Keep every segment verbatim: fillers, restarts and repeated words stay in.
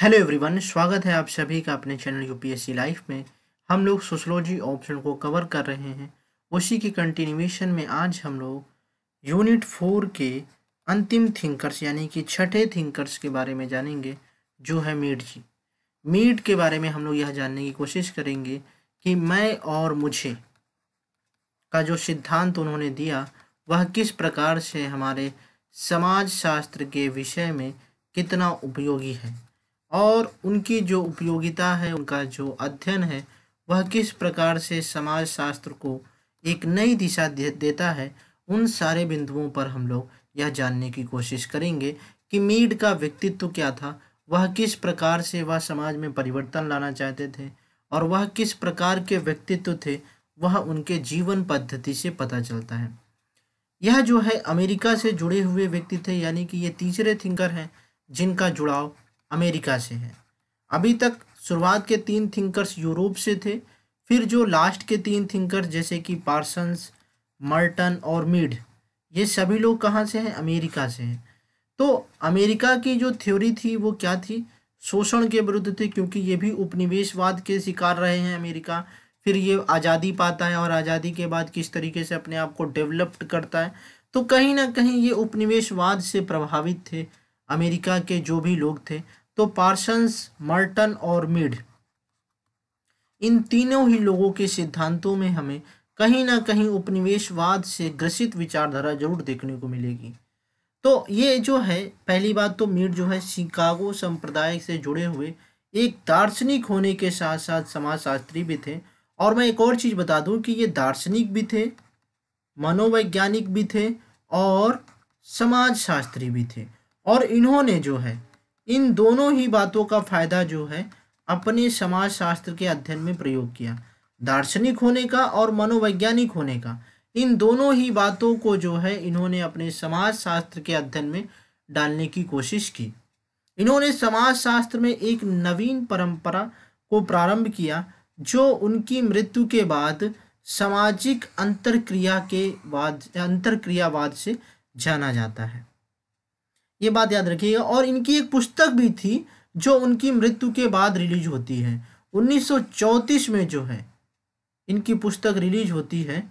Hello everyone, स्वागत है आप सभी का अपने चैनल यूपीएससी लाइफ में। हम लोग सोशोलॉजी ऑप्शन को कवर कर रहे हैं। उसी की कंटिन्यूएशन में आज हम लोग यूनिट फोर के अंतिम थिंकर्स यानी कि छठे थिंकर्स के बारे में जानेंगे, जो है मीड जी। मीड के बारे में हम लोग यह जानने की कोशिश करेंगे कि मैं और मुझे का जो सिद्धांत उन्होंने दिया वह किस प्रकार से हमारे समाज शास्त्र के विषय में कितना उपयोगी है, और उनकी जो उपयोगिता है, उनका जो अध्ययन है, वह किस प्रकार से समाज शास्त्र को एक नई दिशा दे, देता है। उन सारे बिंदुओं पर हम लोग यह जानने की कोशिश करेंगे कि मीड का व्यक्तित्व क्या था, वह किस प्रकार से वह समाज में परिवर्तन लाना चाहते थे, और वह किस प्रकार के व्यक्तित्व थे, वह उनके जीवन पद्धति से पता चलता है। यह जो है अमेरिका से जुड़े हुए व्यक्ति थे, यानी कि ये तीसरे थिंकर हैं जिनका जुड़ाव अमेरिका से है। अभी तक शुरुआत के तीन थिंकर्स यूरोप से थे, फिर जो लास्ट के तीन थिंकर जैसे कि पार्सन्स, मर्टन और मीड, ये सभी लोग कहाँ से हैं? अमेरिका से हैं। तो अमेरिका की जो थ्योरी थी वो क्या थी? शोषण के विरुद्ध थी, क्योंकि ये भी उपनिवेशवाद के शिकार रहे हैं अमेरिका। फिर ये आज़ादी पाता है और आज़ादी के बाद किस तरीके से अपने आप को डेवलप्ड करता है, तो कहीं ना कहीं ये उपनिवेशवाद से प्रभावित थे अमेरिका के जो भी लोग थे। तो पार्सन्स, मर्टन और मीड, इन तीनों ही लोगों के सिद्धांतों में हमें कहीं ना कहीं उपनिवेशवाद से ग्रसित विचारधारा जरूर देखने को मिलेगी। तो ये जो है, पहली बात तो मीड जो है शिकागो संप्रदाय से जुड़े हुए एक दार्शनिक होने के साथ साथ समाजशास्त्री भी थे। और मैं एक और चीज़ बता दूं कि ये दार्शनिक भी थे, मनोवैज्ञानिक भी थे और समाजशास्त्री भी थे। और इन्होंने जो है इन दोनों ही बातों का फायदा जो है अपने समाजशास्त्र के अध्ययन में प्रयोग किया। दार्शनिक होने का और मनोवैज्ञानिक होने का, इन दोनों ही बातों को जो है इन्होंने अपने समाजशास्त्र के अध्ययन में डालने की कोशिश की। इन्होंने समाजशास्त्र में एक नवीन परंपरा को प्रारंभ किया, जो उनकी मृत्यु के बाद सामाजिक अंतरक्रिया के बाद अंतरक्रियावाद से जाना जाता है। ये बात याद रखिएगा। और इनकी एक पुस्तक भी थी जो उनकी मृत्यु के बाद रिलीज होती है। उन्नीस सौ चौंतीस में जो है इनकी पुस्तक रिलीज होती है,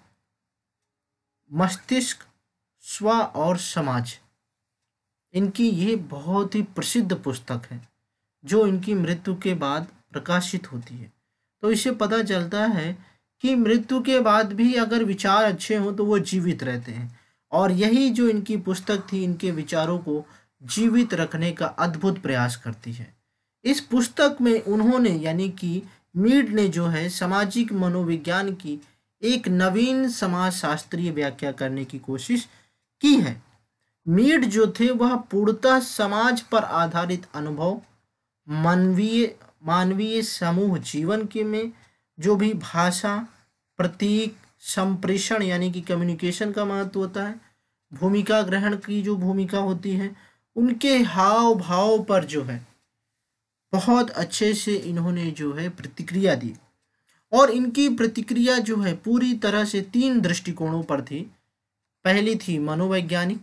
मस्तिष्क, स्व और समाज। इनकी ये बहुत ही प्रसिद्ध पुस्तक है जो इनकी मृत्यु के बाद प्रकाशित होती है। तो इससे पता चलता है कि मृत्यु के बाद भी अगर विचार अच्छे हों तो वो जीवित रहते हैं। और यही जो इनकी पुस्तक थी, इनके विचारों को जीवित रखने का अद्भुत प्रयास करती है। इस पुस्तक में उन्होंने यानी कि मीड ने जो है सामाजिक मनोविज्ञान की एक नवीन समाजशास्त्रीय व्याख्या करने की कोशिश की है। मीड जो थे वह पूर्णतः समाज पर आधारित अनुभव, मानवीय मानवीय समूह जीवन के में जो भी भाषा, प्रतीक, संप्रेषण यानी कि कम्युनिकेशन का महत्व होता है, भूमिका ग्रहण की जो भूमिका होती है, उनके हाव भाव पर जो है बहुत अच्छे से इन्होंने जो है प्रतिक्रिया दी। और इनकी प्रतिक्रिया जो है पूरी तरह से तीन दृष्टिकोणों पर थी। पहली थी मनोवैज्ञानिक,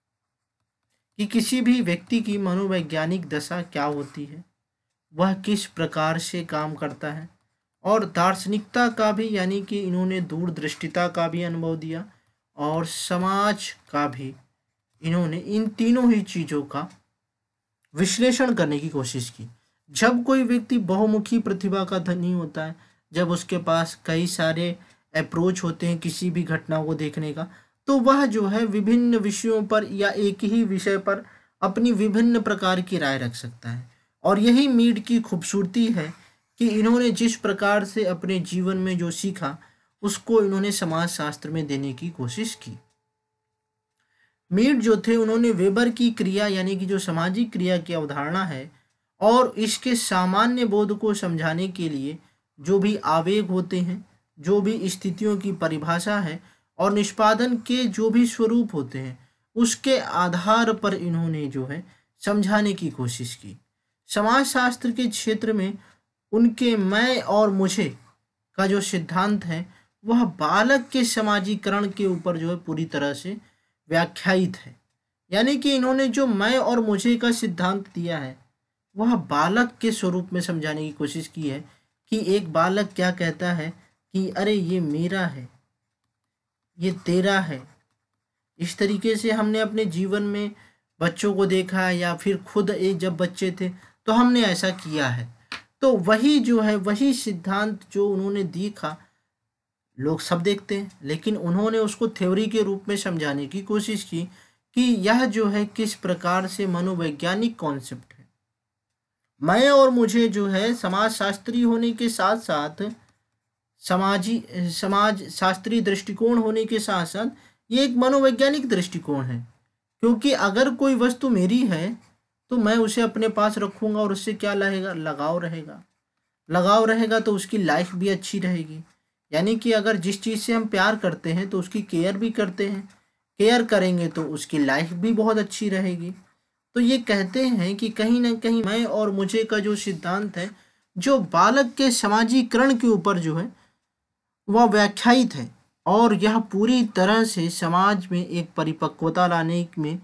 कि किसी भी व्यक्ति की मनोवैज्ञानिक दशा क्या होती है, वह किस प्रकार से काम करता है। और दार्शनिकता का भी, यानी कि इन्होंने दूरदृष्टिता का भी अनुभव दिया, और समाज का भी इन्होंने इन तीनों ही चीज़ों का विश्लेषण करने की कोशिश की। जब कोई व्यक्ति बहुमुखी प्रतिभा का धनी होता है, जब उसके पास कई सारे अप्रोच होते हैं किसी भी घटना को देखने का, तो वह जो है विभिन्न विषयों पर या एक ही विषय पर अपनी विभिन्न प्रकार की राय रख सकता है। और यही मीड की खूबसूरती है कि इन्होंने जिस प्रकार से अपने जीवन में जो सीखा उसको इन्होंने समाजशास्त्र में देने की कोशिश की। मीड जो थे उन्होंने वेबर की क्रिया यानी कि जो सामाजिक क्रिया की अवधारणा है और इसके सामान्य बोध को समझाने के लिए जो भी आवेग होते हैं, जो भी स्थितियों की परिभाषा है और निष्पादन के जो भी स्वरूप होते हैं, उसके आधार पर इन्होंने जो है समझाने की कोशिश की। समाजशास्त्र के क्षेत्र में उनके मैं और मुझे का जो सिद्धांत है वह बालक के समाजीकरण के ऊपर जो है पूरी तरह से व्याख्यायित है। यानी कि इन्होंने जो मैं और मुझे का सिद्धांत दिया है वह बालक के स्वरूप में समझाने की कोशिश की है कि एक बालक क्या कहता है कि अरे ये मेरा है, ये तेरा है। इस तरीके से हमने अपने जीवन में बच्चों को देखा है, या फिर खुद एक जब बच्चे थे तो हमने ऐसा किया है। तो वही जो है, वही सिद्धांत जो उन्होंने देखा, लोग सब देखते हैं, लेकिन उन्होंने उसको थ्योरी के रूप में समझाने की कोशिश की कि यह जो है किस प्रकार से मनोवैज्ञानिक कॉन्सेप्ट है। मैं और मुझे जो है समाज शास्त्री होने के साथ साथ, समाजी समाज शास्त्रीय दृष्टिकोण होने के साथ साथ, ये एक मनोवैज्ञानिक दृष्टिकोण है। क्योंकि अगर कोई वस्तु मेरी है तो मैं उसे अपने पास रखूंगा और उससे क्या रहेगा, लगाव रहेगा। लगाव रहेगा तो उसकी लाइफ भी अच्छी रहेगी। यानी कि अगर जिस चीज़ से हम प्यार करते हैं तो उसकी केयर भी करते हैं, केयर करेंगे तो उसकी लाइफ भी बहुत अच्छी रहेगी। तो ये कहते हैं कि कहीं ना कहीं मैं और मुझे का जो सिद्धांत है, जो बालक के समाजीकरण के ऊपर जो है वह व्याख्यायित है, और यह पूरी तरह से समाज में एक परिपक्वता लाने में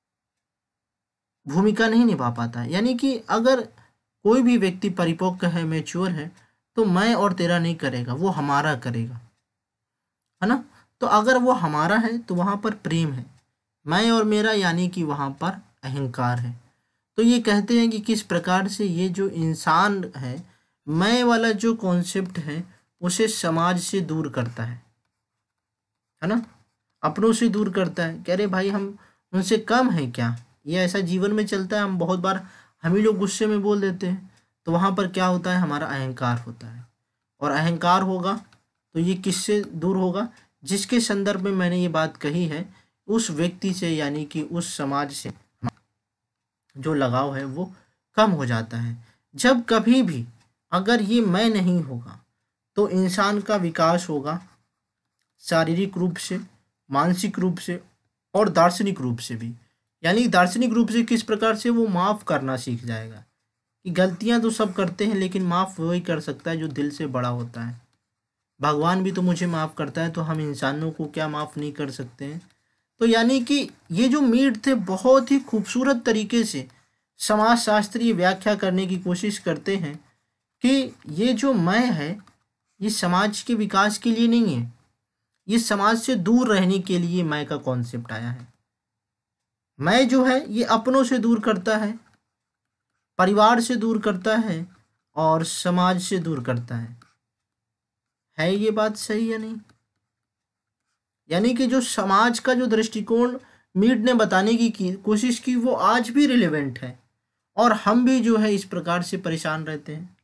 भूमिका नहीं निभा पाता है। यानी कि अगर कोई भी व्यक्ति परिपक्व है, मैच्योर है, तो मैं और तेरा नहीं करेगा, वो हमारा करेगा, है ना। तो अगर वो हमारा है तो वहाँ पर प्रेम है, मैं और मेरा यानी कि वहाँ पर अहंकार है। तो ये कहते हैं कि किस प्रकार से ये जो इंसान है, मैं वाला जो कॉन्सेप्ट है उसे समाज से दूर करता है है ना, अपनों से दूर करता है। कह रहे भाई हम उनसे कम हैं क्या? ये ऐसा जीवन में चलता है, हम बहुत बार हम ही लोग गुस्से में बोल देते हैं। तो वहाँ पर क्या होता है, हमारा अहंकार होता है, और अहंकार होगा तो ये किससे दूर होगा? जिसके संदर्भ में मैंने ये बात कही है, उस व्यक्ति से, यानी कि उस समाज से जो लगाव है वो कम हो जाता है। जब कभी भी अगर ये मैं नहीं होगा तो इंसान का विकास होगा, शारीरिक रूप से, मानसिक रूप से और दार्शनिक रूप से भी। यानी दार्शनिक रूप से किस प्रकार से, वो माफ़ करना सीख जाएगा कि गलतियां तो सब करते हैं लेकिन माफ़ वही कर सकता है जो दिल से बड़ा होता है। भगवान भी तो मुझे माफ़ करता है, तो हम इंसानों को क्या माफ़ नहीं कर सकते हैं? तो यानी कि ये जो मीट थे बहुत ही खूबसूरत तरीके से समाज शास्त्रीय व्याख्या करने की कोशिश करते हैं कि ये जो मैं है ये समाज के विकास के लिए नहीं है, ये समाज से दूर रहने के लिए मैं का कॉन्सेप्ट आया है। मैं जो है ये अपनों से दूर करता है, परिवार से दूर करता है और समाज से दूर करता है। है ये बात सही या नहीं? यानी कि जो समाज का जो दृष्टिकोण मीड ने बताने की, की कोशिश की, वो आज भी रिलेवेंट है, और हम भी जो है इस प्रकार से परेशान रहते हैं।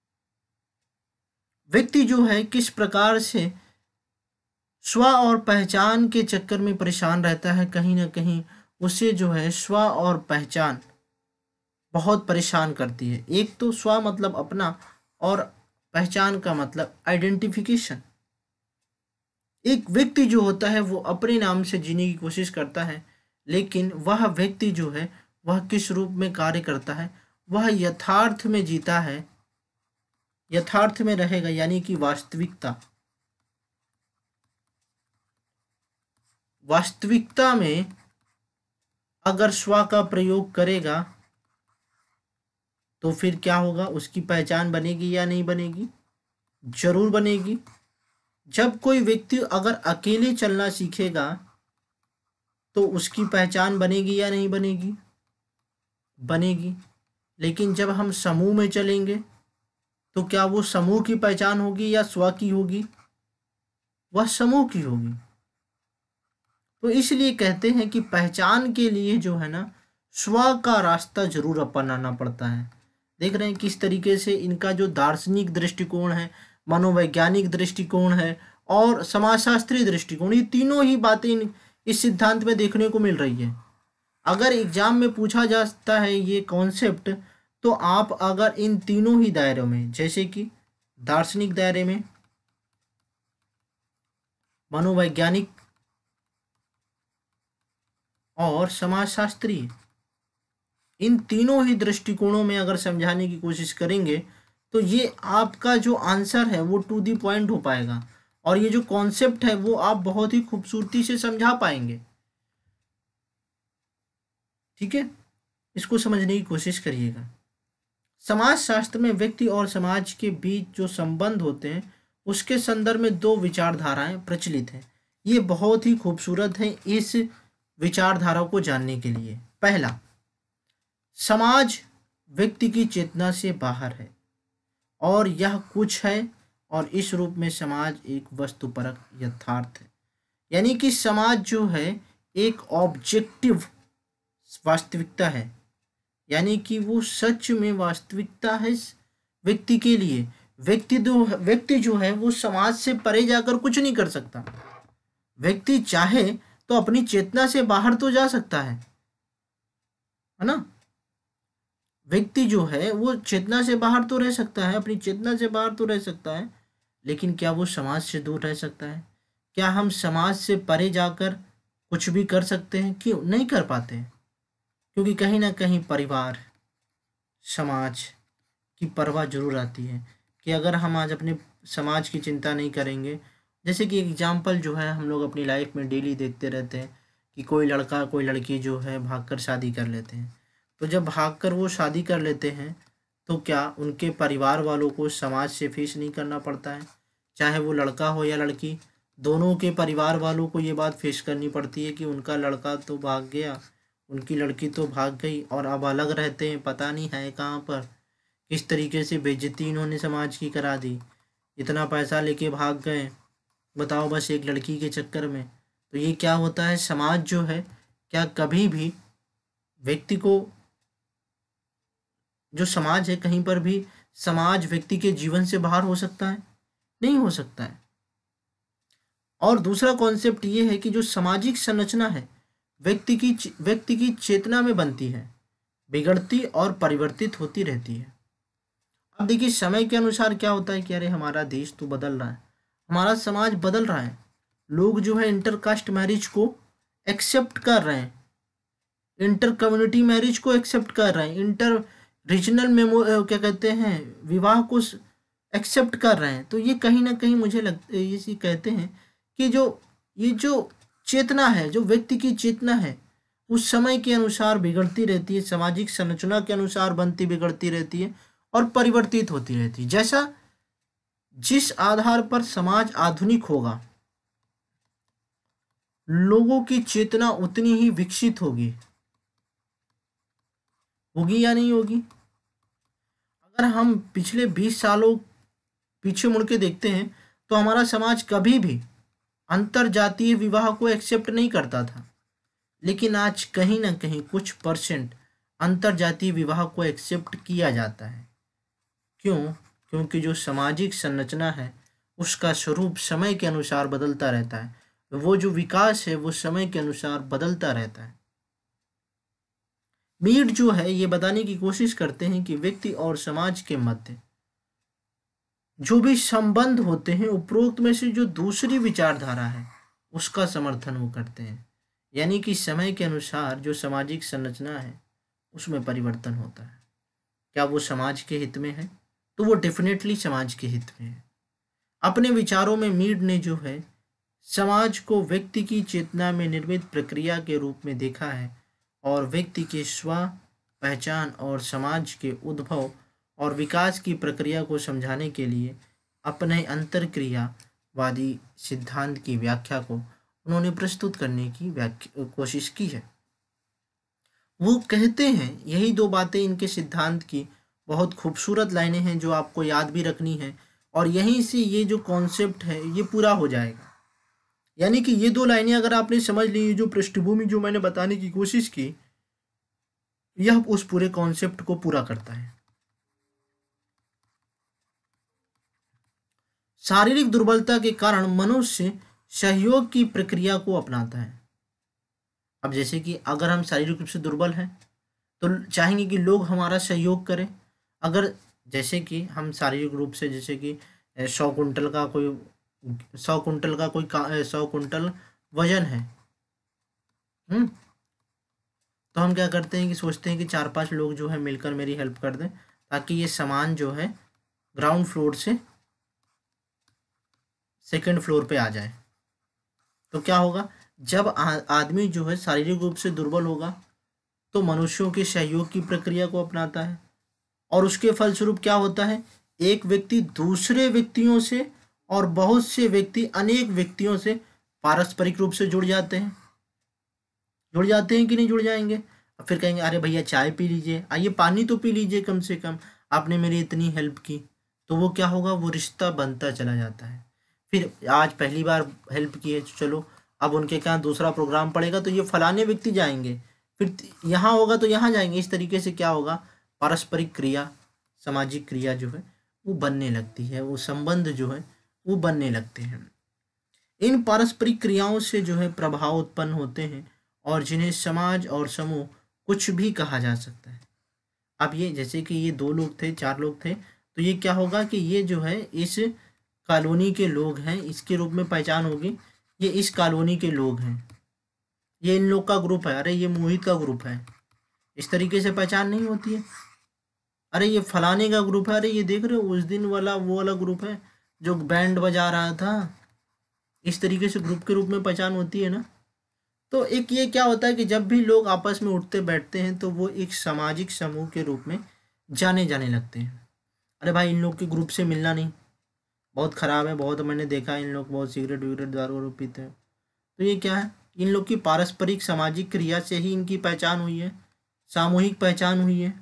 व्यक्ति जो है किस प्रकार से स्व और पहचान के चक्कर में परेशान रहता है, कहीं ना कहीं उसे जो है स्व और पहचान बहुत परेशान करती है। एक तो स्व मतलब अपना, और पहचान का मतलब आइडेंटिफिकेशन। एक व्यक्ति जो होता है वो अपने नाम से जीने की कोशिश करता है, लेकिन वह व्यक्ति जो है वह किस रूप में कार्य करता है, वह यथार्थ में जीता है, यथार्थ में रहेगा, यानी कि वास्तविकता। वास्तविकता में अगर स्व का प्रयोग करेगा तो फिर क्या होगा, उसकी पहचान बनेगी या नहीं बनेगी? जरूर बनेगी। जब कोई व्यक्ति अगर अकेले चलना सीखेगा तो उसकी पहचान बनेगी या नहीं बनेगी? बनेगी। लेकिन जब हम समूह में चलेंगे तो क्या वो समूह की पहचान होगी या स्व की होगी? वह समूह की होगी। तो इसलिए कहते हैं कि पहचान के लिए जो है ना, स्व का रास्ता जरूर अपनाना पड़ता है। देख रहे हैं किस तरीके से इनका जो दार्शनिक दृष्टिकोण है, मनोवैज्ञानिक दृष्टिकोण है और समाजशास्त्रीय दृष्टिकोण, ये तीनों ही बातें इन इस सिद्धांत में देखने को मिल रही है। अगर एग्जाम में पूछा जाता है ये कॉन्सेप्ट, तो आप अगर इन तीनों ही दायरों में, जैसे कि दार्शनिक दायरे में, मनोवैज्ञानिक और समाजशास्त्रीय, इन तीनों ही दृष्टिकोणों में अगर समझाने की कोशिश करेंगे तो ये आपका जो आंसर है वो टू दी पॉइंट हो पाएगा, और ये जो कॉन्सेप्ट है वो आप बहुत ही खूबसूरती से समझा पाएंगे। ठीक है, इसको समझने की कोशिश करिएगा। समाजशास्त्र में व्यक्ति और समाज के बीच जो संबंध होते हैं उसके संदर्भ में दो विचारधाराएं प्रचलित हैं। ये बहुत ही खूबसूरत हैं इस विचारधारा को जानने के लिए। पहला, समाज व्यक्ति की चेतना से बाहर है और यह कुछ है, और इस रूप में समाज एक वस्तुपरक यथार्थ है। यानी कि समाज जो है एक ऑब्जेक्टिव वास्तविकता है, यानी कि वो सच में वास्तविकता है व्यक्ति के लिए। व्यक्ति जो व्यक्ति जो है वो समाज से परे जाकर कुछ नहीं कर सकता। व्यक्ति चाहे तो अपनी चेतना से बाहर तो जा सकता है है ना। व्यक्ति जो है वो चेतना से बाहर तो रह सकता है, अपनी चेतना से बाहर तो रह सकता है, लेकिन क्या वो समाज से दूर रह सकता है? क्या हम समाज से परे जाकर कुछ भी कर सकते हैं? क्यों नहीं कर पाते हैं? क्योंकि कहीं ना कहीं परिवार, समाज की परवाह जरूर आती है कि अगर हम आज अपने समाज की चिंता नहीं करेंगे, जैसे कि एग्जाम्पल जो है हम लोग अपनी लाइफ में डेली देखते रहते हैं कि कोई लड़का कोई लड़की जो है भागकर शादी कर लेते हैं। तो जब भागकर वो शादी कर लेते हैं तो क्या उनके परिवार वालों को समाज से फेस नहीं करना पड़ता है? चाहे वो लड़का हो या लड़की, दोनों के परिवार वालों को ये बात फेस करनी पड़ती है कि उनका लड़का तो भाग गया, उनकी लड़की तो भाग गई और अब अलग रहते हैं, पता नहीं है कहाँ पर। किस तरीके से बेइज्जती इन्होंने समाज की करा दी, इतना पैसा लेके भाग गए, बताओ, बस एक लड़की के चक्कर में। तो ये क्या होता है, समाज जो है क्या कभी भी व्यक्ति को, जो समाज है, कहीं पर भी समाज व्यक्ति के जीवन से बाहर हो सकता है? नहीं हो सकता है। और दूसरा कॉन्सेप्ट ये है कि जो सामाजिक संरचना है व्यक्ति की व्यक्ति की चेतना में बनती है, बिगड़ती और परिवर्तित होती रहती है। अब देखिए समय के अनुसार क्या होता है कि अरे हमारा देश तो बदल रहा है, हमारा समाज बदल रहा है, लोग जो है इंटरकास्ट मैरिज को एक्सेप्ट कर रहे हैं, इंटर कम्युनिटी मैरिज को एक्सेप्ट कर रहे हैं, इंटर रीजनल मेमो क्या कहते हैं विवाह को एक्सेप्ट कर रहे हैं। तो ये कहीं ना कहीं मुझे लगता है, ये कहते हैं कि जो ये जो चेतना है, जो व्यक्ति की चेतना है, उस समय के अनुसार बिगड़ती रहती है, सामाजिक संरचना के अनुसार बनती बिगड़ती रहती है और परिवर्तित होती रहती है। जैसा जिस आधार पर समाज आधुनिक होगा, लोगों की चेतना उतनी ही विकसित होगी होगी या नहीं होगी? अगर हम पिछले बीस सालों पीछे मुड़ के देखते हैं तो हमारा समाज कभी भी अंतर जातीय विवाह को एक्सेप्ट नहीं करता था, लेकिन आज कहीं ना कहीं कुछ परसेंट अंतर जातीय विवाह को एक्सेप्ट किया जाता है। क्यों? क्योंकि जो सामाजिक संरचना है उसका स्वरूप समय के अनुसार बदलता रहता है, वो जो विकास है वो समय के अनुसार बदलता रहता है। मीड जो है ये बताने की कोशिश करते हैं कि व्यक्ति और समाज के मध्य जो भी संबंध होते हैं, उपरोक्त में से जो दूसरी विचारधारा है उसका समर्थन वो करते हैं। यानी कि समय के अनुसार जो सामाजिक संरचना है उसमें परिवर्तन होता है। क्या वो समाज के हित में है? तो वो डेफिनेटली समाज के हित में है। अपने विचारों में मीड ने जो है समाज को व्यक्ति की चेतना में निर्मित प्रक्रिया के रूप में देखा है और व्यक्ति के स्व पहचान और समाज के उद्भव और विकास की प्रक्रिया को समझाने के लिए अपने अंतरक्रियावादी सिद्धांत की व्याख्या को उन्होंने प्रस्तुत करने की व्याख्या कोशिश की है। वो कहते हैं, यही दो बातें इनके सिद्धांत की बहुत खूबसूरत लाइनें हैं जो आपको याद भी रखनी है, और यहीं से ये जो कॉन्सेप्ट है ये पूरा हो जाएगा। यानी कि ये दो लाइनें अगर आपने समझ ली, जो पृष्ठभूमि जो मैंने बताने की कोशिश की, यह उस पूरे कॉन्सेप्ट को पूरा करता है। शारीरिक दुर्बलता के कारण मनुष्य सहयोग की प्रक्रिया को अपनाता है। अब जैसे कि अगर हम शारीरिक रूप से दुर्बल हैं तो चाहेंगे कि लोग हमारा सहयोग करें। अगर जैसे कि हम शारीरिक रूप से, जैसे कि सौ कुंटल का कोई सौ कुंटल का कोई सौ कुंटल वजन है, हम्म तो हम क्या करते हैं कि सोचते हैं कि चार पांच लोग जो है मिलकर मेरी हेल्प कर दें ताकि ये सामान जो है ग्राउंड फ्लोर से सेकंड फ्लोर पे आ जाए। तो क्या होगा, जब आदमी जो है शारीरिक रूप से दुर्बल होगा तो मनुष्यों के सहयोग की प्रक्रिया को अपनाता है। और उसके फलस्वरूप क्या होता है, एक व्यक्ति दूसरे व्यक्तियों से और बहुत से व्यक्ति अनेक व्यक्तियों से पारस्परिक रूप से जुड़ जाते हैं। जुड़ जाते हैं कि नहीं जुड़ जाएंगे। अब फिर कहेंगे अरे भैया चाय पी लीजिए, आइए पानी तो पी लीजिए, कम से कम आपने मेरी इतनी हेल्प की। तो वो क्या होगा, वो रिश्ता बनता चला जाता है। फिर आज पहली बार हेल्प की है, चलो अब उनके क्या दूसरा प्रोग्राम पड़ेगा तो ये फलाने व्यक्ति जाएंगे, फिर यहाँ होगा तो यहाँ जाएंगे। इस तरीके से क्या होगा, पारस्परिक क्रिया, सामाजिक क्रिया जो है वो बनने लगती है, वो संबंध जो है वो बनने लगते हैं। इन पारस्परिक क्रियाओं से जो है प्रभाव उत्पन्न होते हैं और जिन्हें समाज और समूह कुछ भी कहा जा सकता है। अब ये जैसे कि ये दो लोग थे, चार लोग थे, तो ये क्या होगा कि ये जो है इस कॉलोनी के लोग हैं, इसके रूप में पहचान होगी, ये इस कॉलोनी के लोग हैं, ये इन लोग का ग्रुप है, अरे ये मोहित का ग्रुप है, इस तरीके से पहचान नहीं होती है। अरे ये फलाने का ग्रुप है, अरे ये देख रहे हो उस दिन वाला वो वाला ग्रुप है जो बैंड बजा रहा था, इस तरीके से ग्रुप के रूप में पहचान होती है ना। तो एक ये क्या होता है कि जब भी लोग आपस में उठते बैठते हैं तो वो एक सामाजिक समूह के रूप में जाने जाने लगते हैं। अरे भाई इन लोग के ग्रुप से मिलना नहीं, बहुत ख़राब है, बहुत मैंने देखा है इन लोग बहुत सिगरेट विगरेट दारू वारू पीते हैं। तो ये क्या है, इन लोग की पारस्परिक सामाजिक क्रिया से ही इनकी पहचान हुई है, सामूहिक पहचान हुई है।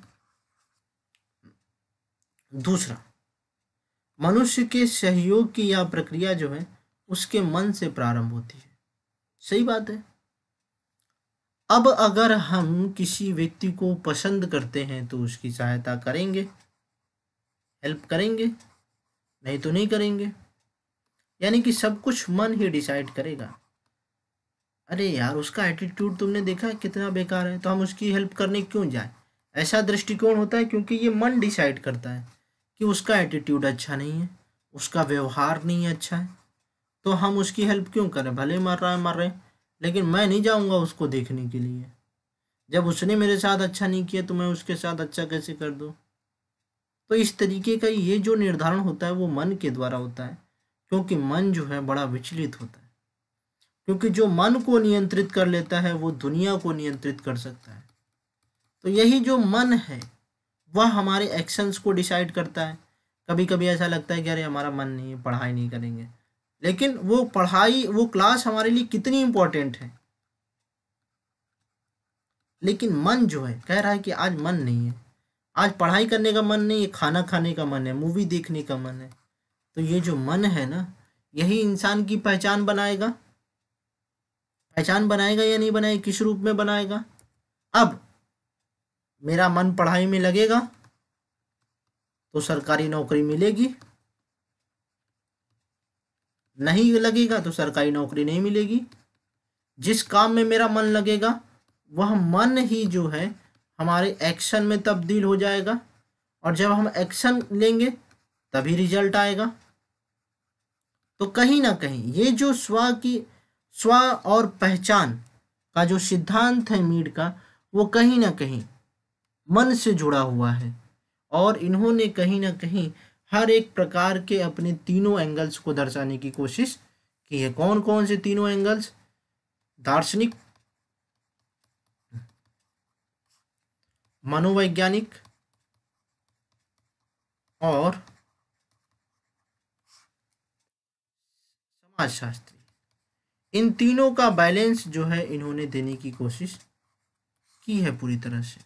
दूसरा, मनुष्य के सहयोग की यह प्रक्रिया जो है उसके मन से प्रारंभ होती है। सही बात है। अब अगर हम किसी व्यक्ति को पसंद करते हैं तो उसकी सहायता करेंगे, हेल्प करेंगे, नहीं तो नहीं करेंगे। यानी कि सब कुछ मन ही डिसाइड करेगा। अरे यार उसका एटीट्यूड तुमने देखा है कितना बेकार है, तो हम उसकी हेल्प करने क्यों जाए, ऐसा दृष्टिकोण होता है। क्योंकि ये मन डिसाइड करता है कि उसका एटीट्यूड अच्छा नहीं है, उसका व्यवहार नहीं अच्छा है, तो हम उसकी हेल्प क्यों करें, भले मर रहा है मर रहे, लेकिन मैं नहीं जाऊंगा उसको देखने के लिए। जब उसने मेरे साथ अच्छा नहीं किया तो मैं उसके साथ अच्छा कैसे कर दूं। तो इस तरीके का ये जो निर्धारण होता है वो मन के द्वारा होता है, क्योंकि मन जो है बड़ा विचलित होता है। क्योंकि जो मन को नियंत्रित कर लेता है वो दुनिया को नियंत्रित कर सकता है। तो यही जो मन है वह हमारे एक्शंस को डिसाइड करता है। कभी कभी ऐसा लगता है कि अरे हमारा मन नहीं है, पढ़ाई नहीं करेंगे, लेकिन वो पढ़ाई वो क्लास हमारे लिए कितनी इम्पोर्टेंट है, लेकिन मन जो है कह रहा है कि आज मन नहीं है, आज पढ़ाई करने का मन नहीं है, खाना खाने का मन है, मूवी देखने का मन है। तो ये जो मन है ना, यही इंसान की पहचान बनाएगा। पहचान बनाएगा या नहीं बनाएगा, किस रूप में बनाएगा। अब मेरा मन पढ़ाई में लगेगा तो सरकारी नौकरी मिलेगी, नहीं लगेगा तो सरकारी नौकरी नहीं मिलेगी। जिस काम में मेरा मन लगेगा वह मन ही जो है हमारे एक्शन में तब्दील हो जाएगा, और जब हम एक्शन लेंगे तभी रिजल्ट आएगा। तो कहीं ना कहीं ये जो स्व की स्व और पहचान का जो सिद्धांत है मीड का, वो कहीं ना कहीं मन से जुड़ा हुआ है। और इन्होंने कहीं ना कहीं हर एक प्रकार के अपने तीनों एंगल्स को दर्शाने की कोशिश की है। कौन कौन से तीनों एंगल्स, दार्शनिक, मनोवैज्ञानिक और समाजशास्त्री, इन तीनों का बैलेंस जो है इन्होंने देने की कोशिश की है पूरी तरह से।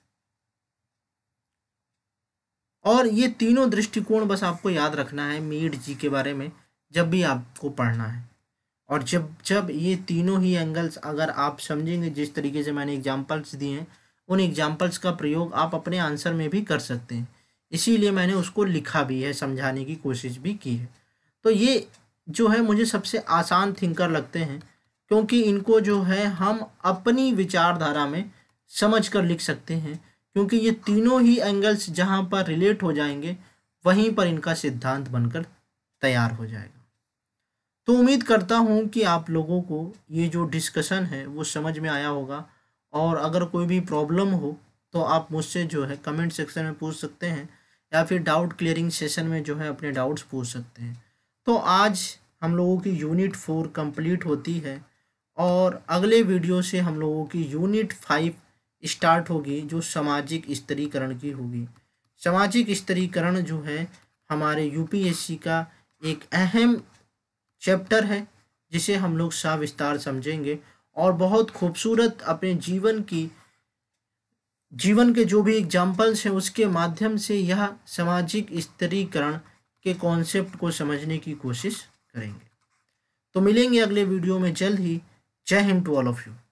और ये तीनों दृष्टिकोण बस आपको याद रखना है मीड जी के बारे में जब भी आपको पढ़ना है। और जब जब ये तीनों ही एंगल्स अगर आप समझेंगे, जिस तरीके से मैंने एग्जांपल्स दिए हैं, उन एग्जांपल्स का प्रयोग आप अपने आंसर में भी कर सकते हैं। इसीलिए मैंने उसको लिखा भी है, समझाने की कोशिश भी की है। तो ये जो है मुझे सबसे आसान थिंकर लगते हैं, क्योंकि इनको जो है हम अपनी विचारधारा में समझ कर लिख सकते हैं। क्योंकि ये तीनों ही एंगल्स जहाँ पर रिलेट हो जाएंगे वहीं पर इनका सिद्धांत बनकर तैयार हो जाएगा। तो उम्मीद करता हूँ कि आप लोगों को ये जो डिस्कशन है वो समझ में आया होगा। और अगर कोई भी प्रॉब्लम हो तो आप मुझसे जो है कमेंट सेक्शन में पूछ सकते हैं, या फिर डाउट क्लियरिंग सेशन में जो है अपने डाउट्स पूछ सकते हैं। तो आज हम लोगों की यूनिट फोर कंप्लीट होती है, और अगले वीडियो से हम लोगों की यूनिट फाइव स्टार्ट होगी, जो सामाजिक स्तरीकरण की होगी। सामाजिक स्तरीकरण जो है हमारे यूपीएससी का एक अहम चैप्टर है, जिसे हम लोग सविस्तार समझेंगे और बहुत खूबसूरत अपने जीवन की जीवन के जो भी एग्जाम्पल्स हैं उसके माध्यम से यह सामाजिक स्तरीकरण के कॉन्सेप्ट को समझने की कोशिश करेंगे। तो मिलेंगे अगले वीडियो में जल्द ही। Jai Hind to all of you.